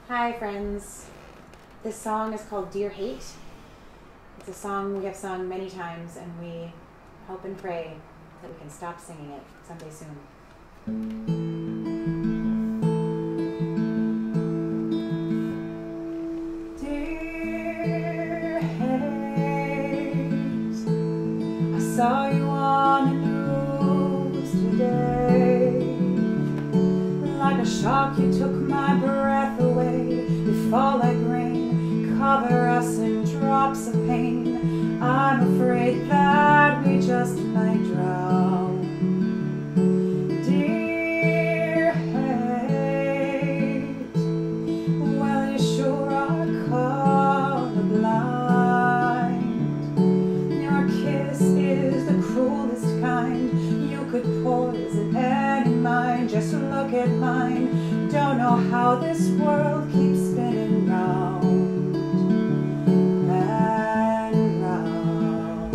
Hi friends, this song is called Dear Hate. It's a song we have sung many times and we hope and pray that we can stop singing it someday soon. Dear Hate, I saw you on the news today. Like a shock you took my breath away. You fall like rain, cover us in drops of pain. I'm afraid that we just might drown. Dear Hate, well you sure are colorblind. Your kiss is the cruelest kind. You could poison any mind. Just look at mine. Don't know how this world keeps spinning round and round.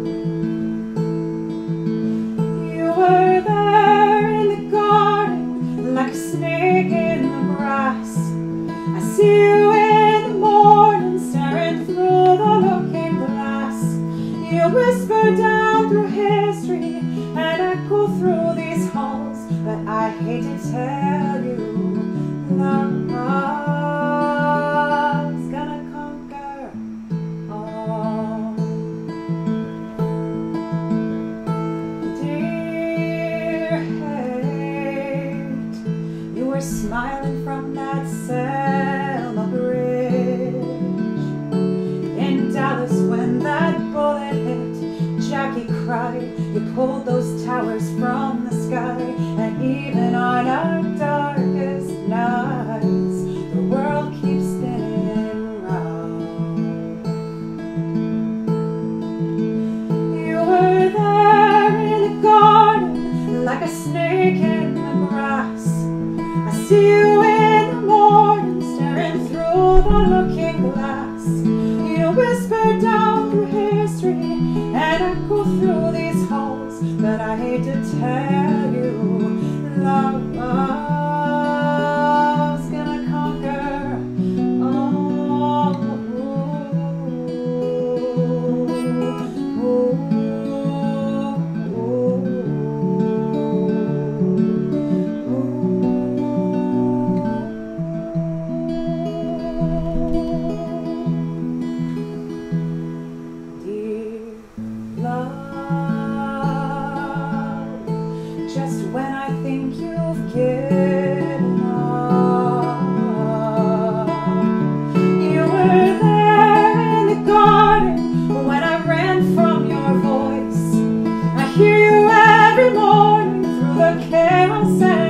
You were there in the garden like a snake in the grass. I see you in the morning staring through the looking glass. You whisper down through history and echo through these halls, but I hate to tell you, love's gonna conquer all. Dear Hate, you were smiling from that Selma Bridge in Dallas when that bullet hit. Jackie cried. You pulled those towers from the sky, and even on our darkest nights, the world keeps spinning round. You were there in the garden like a snake in the grass. I see you in the morning staring through the looking glass. You whisper down through history and echo through these halls, but I hate to tell you, love's gonna conquer all. Dear love, just when I think you've given up, you were there in the garden when I ran from your voice. I hear you every morning through the chaos and